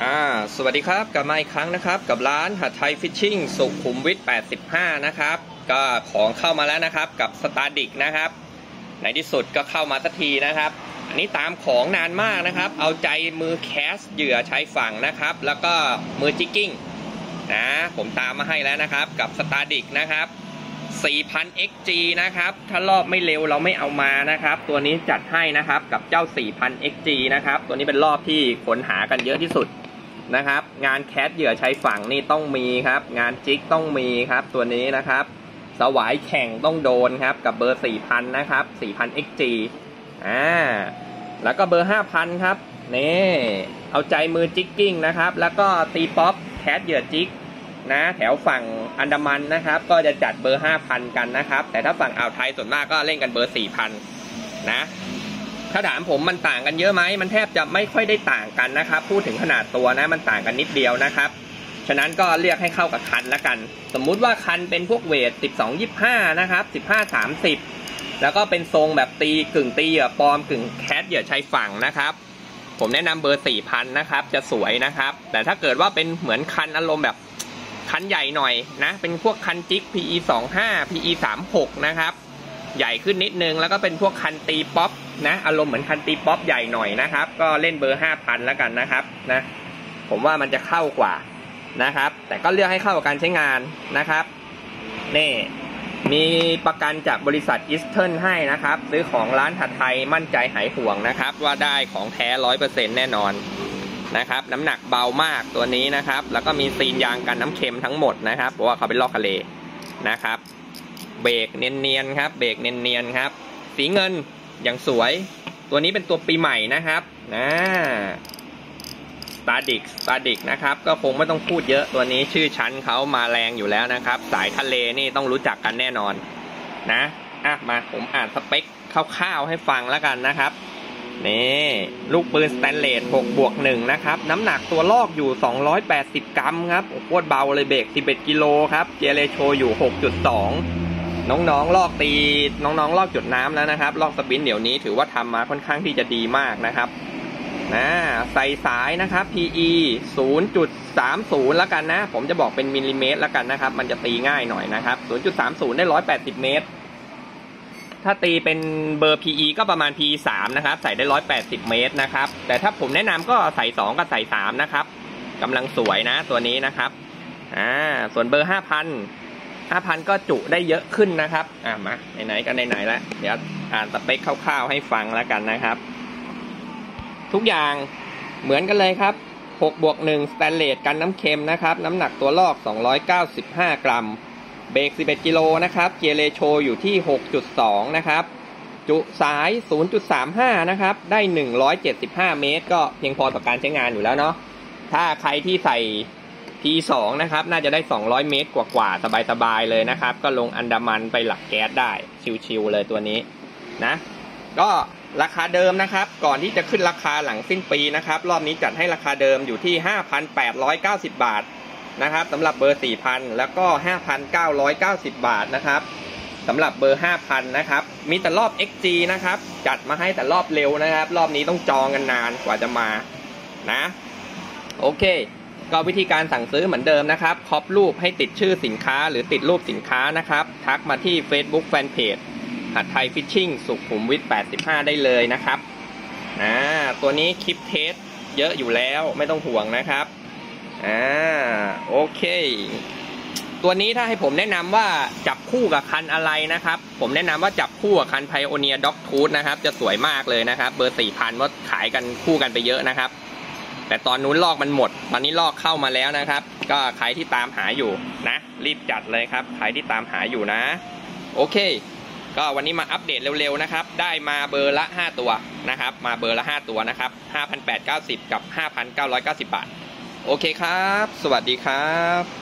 สวัสดีครับกลับมาอีกครั้งนะครับกับร้านหัดไทยฟิชชิ่งสุขุมวิท85นะครับก็ของเข้ามาแล้วนะครับกับสตาร์ดิกนะครับในที่สุดก็เข้ามาสักทีนะครับอันนี้ตามของนานมากนะครับเอาใจมือแคสเหยื่อชายฝั่งนะครับแล้วก็มือจิกกิ้งนะผมตามมาให้แล้วนะครับกับสตาร์ดิกนะครับ 4,000 XG นะครับถ้ารอบไม่เร็วเราไม่เอามานะครับตัวนี้จัดให้นะครับกับเจ้า 4,000 XG นะครับตัวนี้เป็นรอบที่ค้นหากันเยอะที่สุดนะครับงานแคสเหยื่อชายฝั่งนี่ต้องมีครับงานจิกต้องมีครับตัวนี้นะครับสวายแข่งต้องโดนครับกับเบอร์ 4,000 นะครับ 4,000 XG แล้วก็เบอร์ 5,000 ครับนี่เอาใจมือจิกกิ้งนะครับแล้วก็ตีป๊อปแคสเหยื่อจิกนะแถวฝั่งอันดามันนะครับก็จะจัดเบอร์ 5,000 กันนะครับแต่ถ้าฝั่งอ่าวไทยส่วนมากก็เล่นกันเบอร์ 4,000 นะถ้าถามผมมันต่างกันเยอะไหมมันแทบจะไม่ค่อยได้ต่างกันนะครับพูดถึงขนาดตัวนะมันต่างกันนิดเดียวนะครับฉะนั้นก็เรียกให้เข้ากับคันละกันสมมุติว่าคันเป็นพวกเวท 12-25 นะครับ 15-30 แล้วก็เป็นทรงแบบตีกึ่งตีเหยื่อปลอมกึ่งแคสเหยื่อชายฝั่งนะครับผมแนะนำเบอร์ 4,000 นะครับจะสวยนะครับแต่ถ้าเกิดว่าเป็นเหมือนคันอารมณ์แบบคันใหญ่หน่อยนะเป็นพวกคันจิก PE 25 PE 36 นะครับใหญ่ขึ้นนิดนึงแล้วก็เป็นพวกคันตีป๊อปนะอารมณ์เหมือนคันตีป๊อปใหญ่หน่อยนะครับก็เล่นเบอร์ 5,000 แล้วกันนะครับนะผมว่ามันจะเข้ากว่านะครับแต่ก็เลือกให้เข้ากับการใช้งานนะครับนี่มีประกันจากบริษัทอีสเทิร์นให้นะครับซื้อของร้านหัดไทยมั่นใจหายห่วงนะครับว่าได้ของแท้ 100% แน่นอนนะครับน้ำหนักเบามากตัวนี้นะครับแล้วก็มีซีนยางกันน้ำเค็มทั้งหมดนะครับเพราะว่าเขาเป็นลอกทะเลนะครับเบรกเนียนๆครับเบรกเนียนๆครับสีเงินอย่างสวยตัวนี้เป็นตัวปีใหม่นะครับสตาร์ดิกนะครับก็คงไม่ต้องพูดเยอะตัวนี้ชื่อชั้นเขามาแรงอยู่แล้วนะครับสายทะเลนี่ต้องรู้จักกันแน่นอนนะมาผมอ่านสเปคคร่าวๆให้ฟังแล้วกันนะครับนี่ลูกปืนสแตนเลส 6+1 นะครับน้ำหนักตัวลอกอยู่280 กรัมครับโคตรเบาเลยเบรก11 กิโลครับเจเรโชอยู่ 6.2 น้องๆลอกตีน้องๆลอกจุดน้ำแล้วนะครับลอกสปินเดี๋ยวนี้ถือว่าทำมาค่อนข้างที่จะดีมากนะครับใส่สายนะครับ PE 0.30 แล้วกันนะผมจะบอกเป็นมิลลิเมตรแล้วกันนะครับมันจะตีง่ายหน่อยนะครับ 0.30 ได้180 เมตรถ้าตีเป็นเบอร์ PE ก็ประมาณ PE 3นะครับใส่ได้180 เมตรนะครับแต่ถ้าผมแนะนำก็ใส่2กับใส่3นะครับกำลังสวยนะตัวนี้นะครับส่วนเบอร์ 5,000 ก็จุได้เยอะขึ้นนะครับมาไหนๆกันไหนๆแล้วเดี๋ยวอ่านสเปคคร่าวๆให้ฟังแล้วกันนะครับทุกอย่างเหมือนกันเลยครับ 6+1 สแตนเลสกันน้ำเค็มนะครับน้ำหนักตัวลอก295 กรัมเบรก11 กิโลนะครับเกียร์เรโชอยู่ที่ 6.2 นะครับจุสาย 0.35 นะครับได้175 เมตรก็เพียงพอต่อการใช้งานอยู่แล้วเนาะถ้าใครที่ใส่ P2 นะครับน่าจะได้200 เมตรกว่าๆสบายๆเลยนะครับก็ลงอันดามันไปหลักแก๊สได้ชิวๆเลยตัวนี้นะก็ราคาเดิมนะครับก่อนที่จะขึ้นราคาหลังสิ้นปีนะครับรอบนี้จัดให้ราคาเดิมอยู่ที่ 5,890 บาทนะครับสำหรับเบอร์ 4,000 แล้วก็ 5,990 บาทนะครับสำหรับเบอร์ 5,000 นะครับมีแต่รอบ XG นะครับจัดมาให้แต่รอบเร็วนะครับรอบนี้ต้องจองกันนานกว่าจะมานะโอเคก็วิธีการสั่งซื้อเหมือนเดิมนะครับครอบรูปให้ติดชื่อสินค้าหรือติดรูปสินค้านะครับทักมาที่ Facebook Fanpage หัดไทยฟิชชิ่งสุขุมวิท85ได้เลยนะครับตัวนี้คลิปเทสเยอะอยู่แล้วไม่ต้องห่วงนะครับโอเคตัวนี้ถ้าให้ผมแนะนำว่าจับคู่กับคันอะไรนะครับผมแนะนำว่าจับคู่กับคัน Pioneer Dogtooth นะครับจะสวยมากเลยนะครับเบอร์ 4,000 ว่าขายกันคู่กันไปเยอะนะครับแต่ตอนนู้นลอกมันหมดตอนนี้ลอกเข้ามาแล้วนะครับก็ใครที่ตามหาอยู่นะรีบจัดเลยครับใครที่ตามหาอยู่นะโอเคก็วันนี้มาอัปเดตเร็วๆนะครับได้มาเบอร์ละ5ตัวนะครับมาเบอร์ละ5ตัวนะครับ 5,890 กับ 5,990 บาทโอเคครับสวัสดีครับ